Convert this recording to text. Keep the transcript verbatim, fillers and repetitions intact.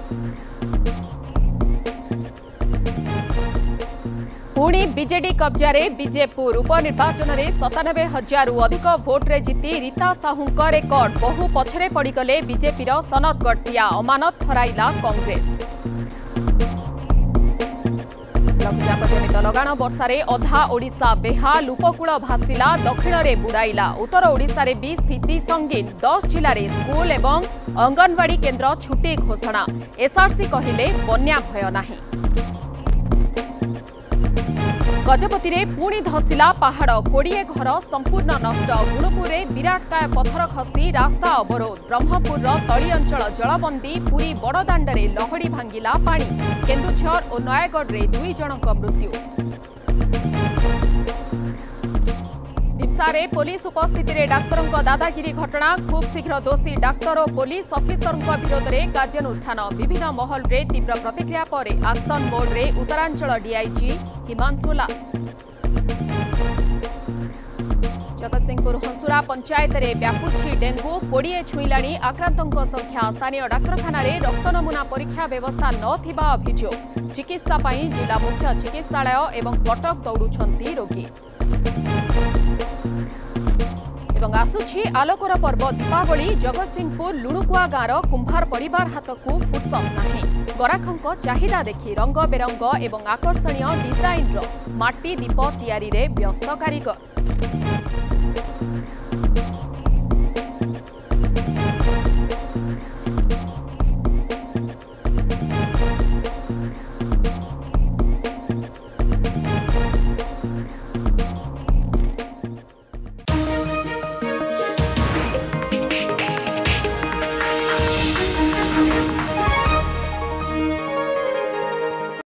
पुणी बीजेडी कब्जारे बीजेपुर उपनिर्वाचन में सतानबे हजार अधिक भोट्रे जीति रीता साहू रेकर्ड बहु पछरे पड़गले बीजेपी सनत गठिया अमानत हराइला कांग्रेस। लघुचाप जनित लगाण वर्षारे अधा ओडिशा बेहाल उपकूल भासिला दक्षिण में बुड़ाइला उत्तर ओडिशा रे भी स्थिति संगीन दस जिले में स्कूल एवं अंगनवाड़ी केन्द्र छुट्टी घोषणा एसआरसी कहिले बन्या भय नाही। गजपति रे पुणी धसिला पहाड़ कोड़े घर संपूर्ण नष्ट गुणुपुर विराटकाय पथर खसी रास्ता अवरोध ब्रह्मपुर तली अंचल जलबंदी पुरी बड़दाण्डे लहड़ी भांगिला पानी केन्दुझर और नयागढ़ रे दुई जनक मृत्यु। ढिमसारे पुलिस उपस्थिति रे डाक्तरंक दादागिरी घटना खूब शीघ्र दोषी डाक्तर और पुलिस ऑफिसर विरोध में कार्यानुष्ठान विभिन्न महल रे तीव्र प्रतिक्रिया पर एक्शन मोड रे उत्तरांचल डीआईजी हिमांशु लाल। जगतसिंहपुर हंसुरा पंचायत रे व्यापुछि डेंगू कोड़े छुईलाणी आक्रांतों संख्या स्थानीय डाक्तखाना रे रक्त नमूना परीक्षा व्यवस्था नथिबा अभियोग चिकित्सा पाई जिला मुख्य चिकित्सालय एवं कटक दौड़ुछंती रोगी। एवं आसुछि आलोकर पर्व दीपावली जगतसिंहपुर लुणुकुआ गाँव कुंभार परिवार हाथकू फुर्सत नाही गराखंक चाहिदा देखि रंग बेरंग एवं आकर्षणीय डिजाइन रो माटी दीप तैयारी रे व्यस्त कारीगर।